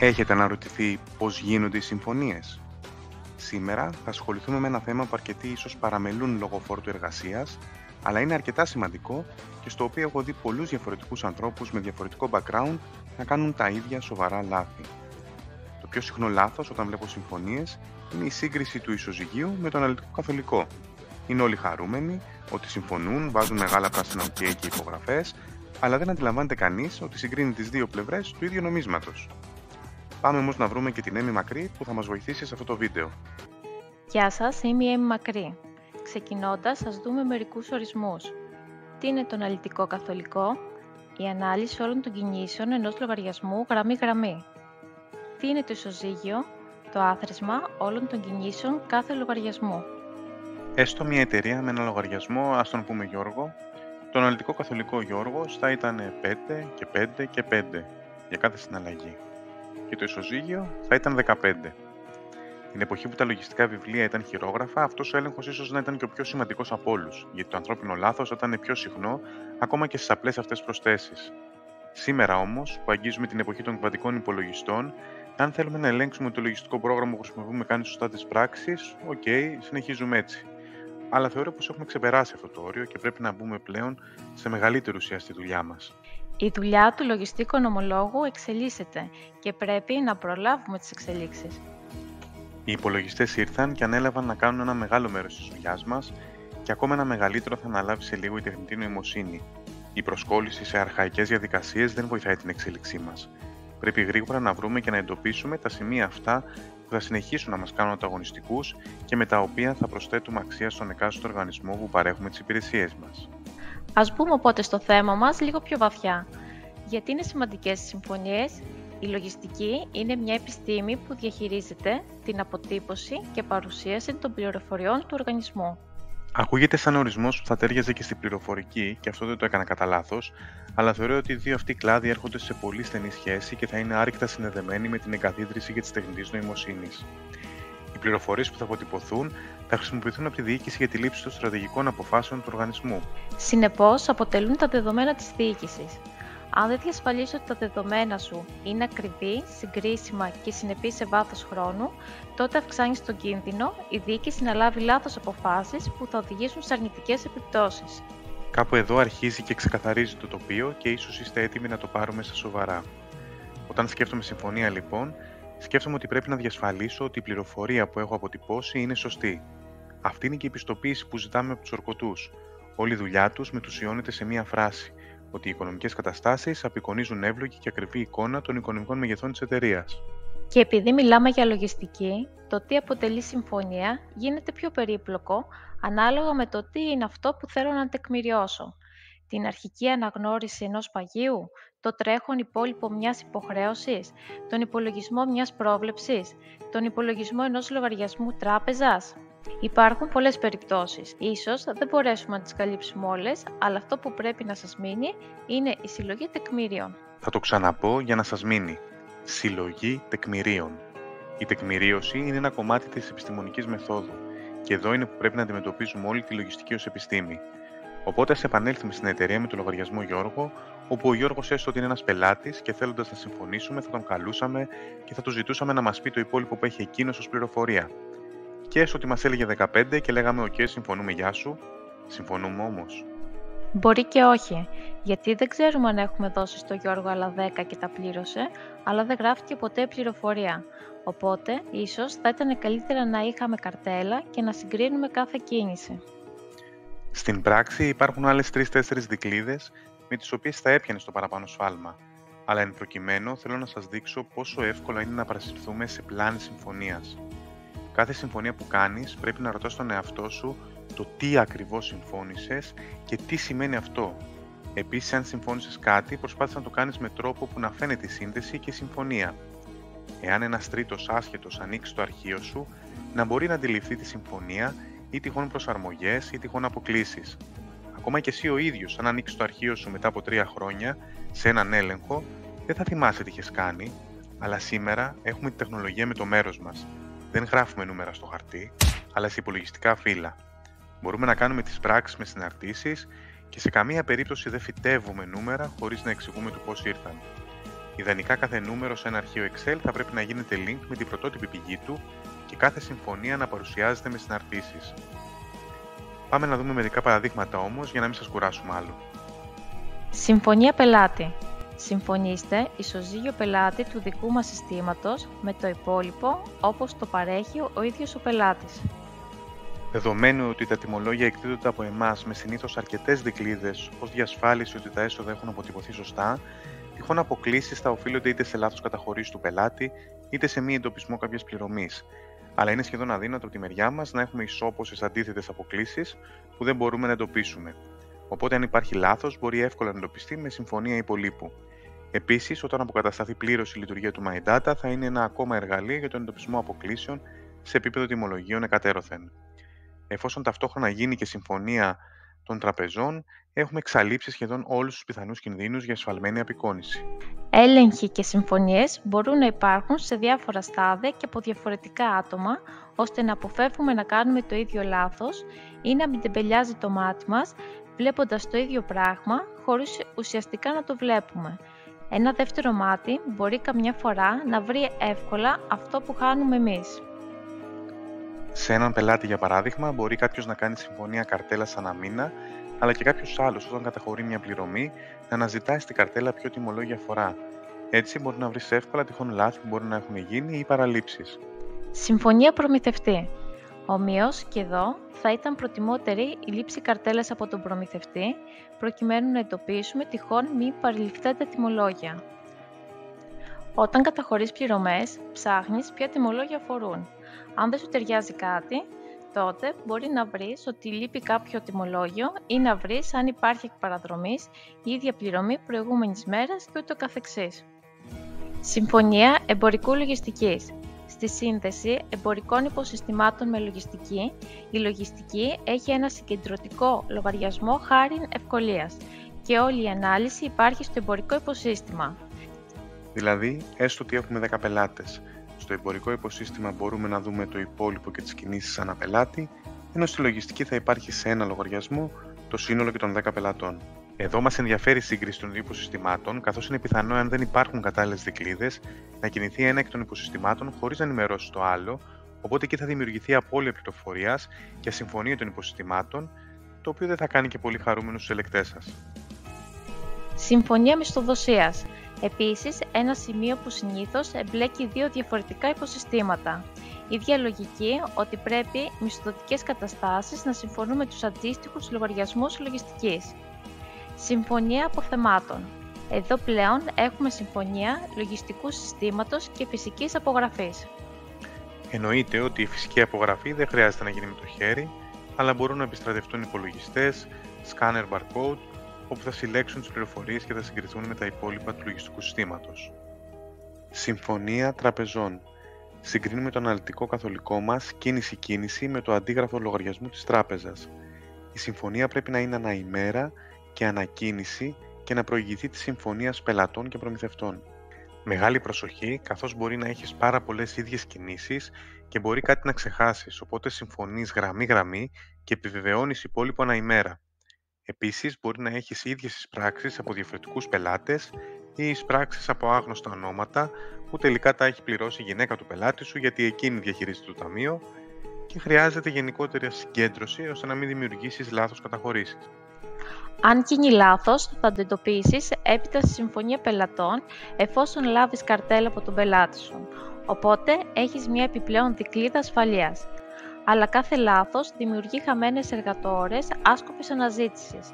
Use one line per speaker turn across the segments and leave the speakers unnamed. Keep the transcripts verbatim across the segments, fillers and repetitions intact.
Έχετε αναρωτηθεί πώς γίνονται οι συμφωνίες? Σήμερα θα ασχοληθούμε με ένα θέμα που αρκετοί ίσως παραμελούν λόγω φόρτου εργασίας, αλλά είναι αρκετά σημαντικό και στο οποίο έχω δει πολλούς διαφορετικούς ανθρώπους με διαφορετικό background να κάνουν τα ίδια σοβαρά λάθη. Το πιο συχνό λάθος όταν βλέπω συμφωνίες είναι η σύγκριση του ισοζυγίου με το αναλυτικό καθολικό. Είναι όλοι χαρούμενοι ότι συμφωνούν, βάζουν μεγάλα πράσινα OK και υπογραφές, αλλά δεν αντιλαμβάνεται κανείς ότι συγκρίνει τις δύο πλευρές του ίδιου νομίσματος. Πάμε όμως να βρούμε και την Έμι Μακρύ που θα μας βοηθήσει σε αυτό το βίντεο.
Γεια σας, είμαι η Έμι Μακρύ. Ξεκινώντας, ας δούμε μερικούς ορισμούς. Τι είναι το αναλυτικό καθολικό? Η ανάλυση όλων των κινήσεων ενός λογαριασμού γραμμή-γραμμή. Τι είναι το ισοζύγιο? Το άθροισμα όλων των κινήσεων κάθε λογαριασμού.
Έστω μια εταιρεία με ένα λογαριασμό, ας τον πούμε Γιώργο, το αναλυτικό καθολικό Γιώργος θα ήταν πέντε και πέντε και πέντε για κάθε συναλλαγή. Και το ισοζύγιο θα ήταν δεκαπέντε. Την εποχή που τα λογιστικά βιβλία ήταν χειρόγραφα, αυτός ο έλεγχος ίσως να ήταν και ο πιο σημαντικός από όλους, γιατί το ανθρώπινο λάθος ήταν πιο συχνό ακόμα και στις απλές αυτές προσθέσεις. Σήμερα όμως, που αγγίζουμε την εποχή των κβαντικών υπολογιστών, αν θέλουμε να ελέγξουμε το λογιστικό πρόγραμμα που χρησιμοποιούμε κάνει σωστά τις πράξεις, οκ, okay, συνεχίζουμε έτσι. Αλλά θεωρώ πως έχουμε ξεπεράσει αυτό το όριο και πρέπει να μπούμε πλέον σε μεγαλύτερη ουσία στη δουλειά μας.
Η δουλειά του λογιστικού οικονομολόγου εξελίσσεται και πρέπει να προλάβουμε τις εξελίξεις.
Οι υπολογιστές ήρθαν και ανέλαβαν να κάνουν ένα μεγάλο μέρος της δουλειάς μας και ακόμα ένα μεγαλύτερο θα αναλάβει σε λίγο η τεχνητή νοημοσύνη. Η προσκόλληση σε αρχαϊκές διαδικασίες δεν βοηθάει την εξέλιξή μας. Πρέπει γρήγορα να βρούμε και να εντοπίσουμε τα σημεία αυτά που θα συνεχίσουν να μας κάνουν ανταγωνιστικούς και με τα οποία θα προσθέτουμε αξία στον εκάστοτε οργανισμό που παρέχουμε τις υπηρεσίες μας.
Ας μπούμε οπότε στο θέμα μας λίγο πιο βαθιά. Γιατί είναι σημαντικές οι συμφωνίες? Η λογιστική είναι μια επιστήμη που διαχειρίζεται την αποτύπωση και παρουσίαση των πληροφοριών του οργανισμού.
Ακούγεται σαν ορισμός που θα τέριαζε και στην πληροφορική, και αυτό δεν το έκανα κατά λάθος, αλλά θεωρώ ότι οι δύο αυτοί κλάδοι έρχονται σε πολύ στενή σχέση και θα είναι άρρηκτα συνδεδεμένοι με την εγκαθίδρυση και της τεχνητής νοημοσύνης. Οι πληροφορίες που θα αποτυπωθούν θα χρησιμοποιηθούν από τη διοίκηση για τη λήψη των στρατηγικών αποφάσεων του οργανισμού.
Συνεπώς, αποτελούν τα δεδομένα της διοίκησης. Αν δεν διασφαλίσεις ότι τα δεδομένα σου είναι ακριβή, συγκρίσιμα και συνεπή σε βάθος χρόνου, τότε αυξάνεις τον κίνδυνο η διοίκηση να λάβει λάθος αποφάσεις που θα οδηγήσουν σε αρνητικές επιπτώσεις.
Κάπου εδώ αρχίζει και ξεκαθαρίζει το τοπίο και ίσως είστε έτοιμοι να το πάρουμε στα σοβαρά. Όταν σκέφτομαι συμφωνία, λοιπόν, σκέφτομαι ότι πρέπει να διασφαλίσω ότι η πληροφορία που έχω αποτυπώσει είναι σωστή. Αυτή είναι και η πιστοποίηση που ζητάμε από τους ορκωτούς. Όλη η δουλειά τους μετουσιώνεται σε μία φράση, ότι οι οικονομικές καταστάσεις απεικονίζουν εύλογη και ακριβή εικόνα των οικονομικών μεγεθών της εταιρείας.
Και επειδή μιλάμε για λογιστική, το τι αποτελεί συμφωνία γίνεται πιο περίπλοκο ανάλογα με το τι είναι αυτό που θέλω να τεκμηριώσω. Την αρχική αναγνώριση ενός παγίου, το τρέχον υπόλοιπο μιας υποχρέωσης, τον υπολογισμό μιας πρόβλεψης, τον υπολογισμό ενός λογαριασμού τράπεζας. Υπάρχουν πολλές περιπτώσεις. Ίσως δεν μπορέσουμε να τις καλύψουμε όλες, αλλά αυτό που πρέπει να σας μείνει είναι η συλλογή τεκμηρίων.
Θα το ξαναπώ για να σας μείνει. Συλλογή τεκμηρίων. Η τεκμηρίωση είναι ένα κομμάτι της επιστημονικής μεθόδου και εδώ είναι που πρέπει να αντιμετωπίζουμε όλη τη λογιστική ως επιστήμη. Οπότε ας επανέλθουμε στην εταιρεία με το λογαριασμό Γιώργο, όπου ο Γιώργος έστω ότι είναι ένας πελάτης και θέλοντας να συμφωνήσουμε θα τον καλούσαμε και θα του ζητούσαμε να μας πει το υπόλοιπο που έχει εκείνος ως πληροφορία. Και έστω ότι μας έλεγε δεκαπέντε και λέγαμε «ΟΚ, συμφωνούμε, γεια σου». Συμφωνούμε όμως?
Μπορεί και όχι, γιατί δεν ξέρουμε αν έχουμε δώσει στο Γιώργο άλλα δέκα και τα πλήρωσε, αλλά δεν γράφτηκε ποτέ πληροφορία. Οπότε, ίσως θα ήταν καλύτερα να είχαμε καρτέλα και να συγκρίνουμε κάθε κίνηση.
Στην πράξη υπάρχουν άλλες τρεις τέσσερις δικλείδες με τις οποίες θα έπιανε στο παραπάνω σφάλμα. Αλλά εν προκειμένου θέλω να σας δείξω πόσο εύκολο είναι να παρασυρθούμε σε πλάνη συμφωνίας. Κάθε συμφωνία που κάνεις πρέπει να ρωτάς τον εαυτό σου το τι ακριβώς συμφώνησες και τι σημαίνει αυτό. Επίσης, αν συμφώνησες κάτι, προσπάθησε να το κάνεις με τρόπο που να φαίνεται η σύνδεση και η συμφωνία. Εάν ένας τρίτος άσχετος ανοίξει το αρχείο σου, να μπορεί να αντιληφθεί τη συμφωνία ή τυχόν προσαρμογές ή τυχόν αποκλίσεις. Ακόμα και εσύ ο ίδιος, αν ανοίξει το αρχείο σου μετά από τρία χρόνια, σε έναν έλεγχο, δεν θα θυμάσαι τι είχες κάνει, αλλά σήμερα έχουμε τη τεχνολογία με το μέρος μας. Δεν γράφουμε νούμερα στο χαρτί, αλλά σε υπολογιστικά φύλλα. Μπορούμε να κάνουμε τις πράξεις με συναρτήσεις και σε καμία περίπτωση δεν φυτεύουμε νούμερα χωρίς να εξηγούμε του πώς ήρθαν. Ιδανικά κάθε νούμερο σε ένα αρχείο Excel θα πρέπει να γίνεται link με την πρωτότυπη πηγή του και κάθε συμφωνία να παρουσιάζεται με συναρτήσεις. Πάμε να δούμε μερικά παραδείγματα όμως για να μην σας κουράσουμε άλλο.
Συμφωνία πελάτη. Συμφωνήστε ισοζύγιο πελάτη του δικού μας συστήματος με το υπόλοιπο όπως το παρέχει ο ίδιος ο πελάτης.
Δεδομένου ότι τα τιμολόγια εκδίδονται από εμάς με συνήθως αρκετές δικλείδες ως διασφάλιση ότι τα έσοδα έχουν αποτυπωθεί σωστά, τυχόν αποκλήσεις θα οφείλονται είτε σε λάθος καταχωρήσεις του πελάτη, είτε σε μη εντοπισμό κάποιας πληρωμής. Αλλά είναι σχεδόν αδύνατο από τη μεριά μας να έχουμε ισόπωσες αντίθετες αποκλίσεις που δεν μπορούμε να εντοπίσουμε. Οπότε, αν υπάρχει λάθος, μπορεί εύκολα να εντοπιστεί με συμφωνία υπολείπου. Επίσης, όταν αποκατασταθεί πλήρως η λειτουργία του MyData, θα είναι ένα ακόμα εργαλείο για τον εντοπισμό αποκλίσεων σε επίπεδο τιμολογίων εκατέρωθεν. Εφόσον ταυτόχρονα γίνει και συμφωνία των τραπεζών, έχουμε εξαλείψει σχεδόν όλους τους πιθανούς κινδύνους για ασφαλμένη απεικόνηση.
Έλεγχοι και συμφωνίες μπορούν να υπάρχουν σε διάφορα στάδια και από διαφορετικά άτομα, ώστε να αποφεύγουμε να κάνουμε το ίδιο λάθος ή να μην τεμπελιάζει το μάτι μας, βλέποντας το ίδιο πράγμα, χωρίς ουσιαστικά να το βλέπουμε. Ένα δεύτερο μάτι μπορεί καμιά φορά να βρει εύκολα αυτό που χάνουμε εμείς.
Σε έναν πελάτη, για παράδειγμα, μπορεί κάποιος να κάνει συμφωνία καρτέλας ανά μήνα, αλλά και κάποιος άλλος, όταν καταχωρεί μια πληρωμή, να αναζητάει στην καρτέλα ποιο τιμολόγιο αφορά. Έτσι, μπορεί να βρεις εύκολα τυχόν λάθη που μπορεί να έχουν γίνει ή παραλήψεις.
Συμφωνία προμηθευτή. Ομοίως και εδώ θα ήταν προτιμότερη η λήψη καρτέλας από τον προμηθευτή, προκειμένου να εντοπίσουμε τυχόν μη παρελειφθέντα τιμολόγια. Όταν καταχωρείς πληρωμές, ψάχνεις ποια τιμολόγια αφορούν. Αν δεν σου ταιριάζει κάτι, τότε μπορεί να βρεις ότι λείπει κάποιο τιμολόγιο ή να βρεις αν υπάρχει εκ παραδρομής η ίδια πληρωμή προηγούμενης μέρας και ούτω καθεξής. Συμφωνία εμπορικού λογιστικής. Στη σύνδεση εμπορικών υποσυστημάτων με λογιστική, η λογιστική έχει ένα συγκεντρωτικό λογαριασμό χάριν ευκολίας και όλη η ανάλυση υπάρχει στο εμπορικό υποσύστημα.
Δηλαδή, έστω ότι έχουμε δέκα πελάτες. Στο εμπορικό υποσύστημα μπορούμε να δούμε το υπόλοιπο και τις κινήσεις ανά πελάτη, ενώ στη λογιστική θα υπάρχει σε ένα λογαριασμό το σύνολο και των δέκα πελατών. Εδώ μας ενδιαφέρει η σύγκριση των δύο υποσυστημάτων, καθώς είναι πιθανό, αν δεν υπάρχουν κατάλληλες δικλείδες, να κινηθεί ένα εκ των υποσυστημάτων χωρίς να ενημερώσει το άλλο, οπότε εκεί θα δημιουργηθεί απώλεια πληροφορίας και ασυμφωνία των υποσυστημάτων, το οποίο δεν θα κάνει και πολύ χαρούμενους τους ελεκτές σας.
Συμφωνία μισθοδοσίας. Επίσης, ένα σημείο που συνήθως εμπλέκει δύο διαφορετικά υποσυστήματα. Η ίδια λογική ότι πρέπει μισθοδοτικές καταστάσεις να συμφωνούν με τους αντίστοιχους λογαριασμούς λογιστικής. Συμφωνία αποθεμάτων. Εδώ πλέον έχουμε συμφωνία λογιστικού συστήματος και φυσικής απογραφής.
Εννοείται ότι η φυσική απογραφή δεν χρειάζεται να γίνει με το χέρι, αλλά μπορούν να επιστρατευτούν υπολογιστές, σκάνερ barcode, όπου θα συλλέξουν τις πληροφορίες και θα συγκριθούν με τα υπόλοιπα του λογιστικού συστήματος. Συμφωνία τραπεζών. Συγκρίνουμε το αναλυτικό καθολικό μας κίνηση-κίνηση με το αντίγραφο λογαριασμού της τράπεζας. Η συμφωνία πρέπει να είναι αναημέρα και ανακίνηση και να προηγηθεί της συμφωνίας πελατών και προμηθευτών. Μεγάλη προσοχή, καθώς μπορεί να έχεις πάρα πολλές ίδιες κινήσεις και μπορεί κάτι να ξεχάσεις, οπότε συμφωνείς γραμμή-γραμμή και επιβεβαιώνεις υπόλοιπο αναημέρα. Επίσης, μπορεί να έχεις ίδιες εισπράξεις από διαφορετικούς πελάτες ή εισπράξεις από άγνωστα ονόματα που τελικά τα έχει πληρώσει η γυναίκα του πελάτη σου γιατί εκείνη διαχειρίζεται το ταμείο και χρειάζεται γενικότερη συγκέντρωση ώστε να μην δημιουργήσεις λάθος καταχωρήσεις.
Αν γίνει λάθος, θα το εντοπίσεις έπειτα στη συμφωνία πελατών εφόσον λάβεις καρτέλα από τον πελάτη σου. Οπότε έχεις μια επιπλέον δικλείδα ασφαλείας. Αλλά κάθε λάθος δημιουργεί χαμένες εργατόρες άσκοπης αναζήτησης.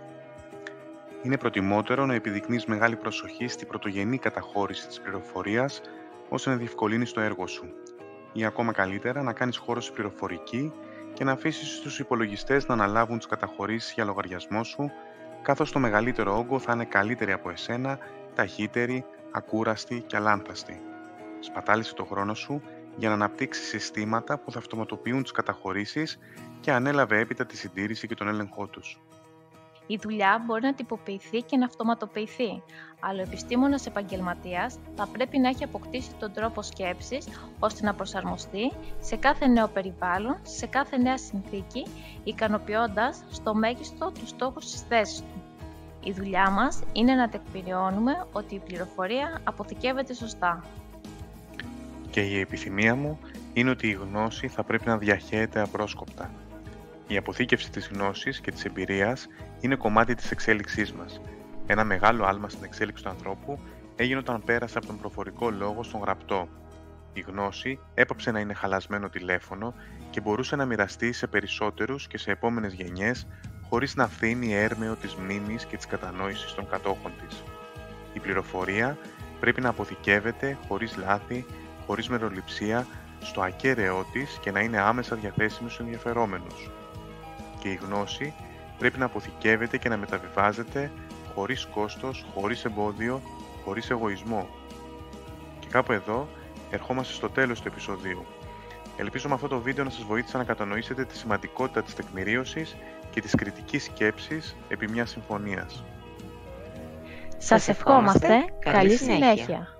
Είναι προτιμότερο να επιδεικνύεις μεγάλη προσοχή στη πρωτογενή καταχώρηση της πληροφορίας ώστε να διευκολύνεις το έργο σου. Ή ακόμα καλύτερα να κάνεις χώρο στη πληροφορική και να αφήσεις τους υπολογιστές να αναλάβουν τις καταχωρήσεις για λογαριασμό σου, καθώς το μεγαλύτερο όγκο θα είναι καλύτεροι από εσένα, ταχύτεροι, ακούραστοι και αλάνθαστοι. Σπατάλησε το χρόνο σου για να αναπτύξεις συστήματα που θα αυτοματοποιούν τις καταχωρήσεις και ανέλαβε έπειτα τη συντήρηση και τον έλεγχό τους.
Η δουλειά μπορεί να τυποποιηθεί και να αυτοματοποιηθεί, αλλά ο επιστήμονας επαγγελματίας θα πρέπει να έχει αποκτήσει τον τρόπο σκέψης ώστε να προσαρμοστεί σε κάθε νέο περιβάλλον, σε κάθε νέα συνθήκη, ικανοποιώντας στο μέγιστο τους στόχους της θέσης του. Η δουλειά μας είναι να τεκμηριώνουμε ότι η πληροφορία αποθηκεύεται σωστά.
Και η επιθυμία μου είναι ότι η γνώση θα πρέπει να διαχέεται απρόσκοπτα. Η αποθήκευση της γνώσης και της εμπειρίας είναι κομμάτι της εξέλιξής μας. Ένα μεγάλο άλμα στην εξέλιξη του ανθρώπου έγινε όταν πέρασε από τον προφορικό λόγο στον γραπτό. Η γνώση έπαψε να είναι χαλασμένο τηλέφωνο και μπορούσε να μοιραστεί σε περισσότερους και σε επόμενες γενιές χωρίς να αφήνει έρμεο της μνήμης και της κατανόησης των κατόχων της. Η πληροφορία πρέπει να αποθηκεύεται χωρίς λάθη, χωρίς μεροληψία, στο ακέραιό της και να είναι άμεσα διαθέσιμη στους ενδιαφερόμενους. Και η γνώση πρέπει να αποθηκεύεται και να μεταβιβάζεται χωρίς κόστος, χωρίς εμπόδιο, χωρίς εγωισμό. Και κάπου εδώ ερχόμαστε στο τέλος του επεισοδίου. Ελπίζω με αυτό το βίντεο να σας βοήθησα να κατανοήσετε τη σημαντικότητα της τεκμηρίωσης και της κριτικής σκέψης επί μιας συμφωνίας.
Σας ευχόμαστε καλή συνέχεια.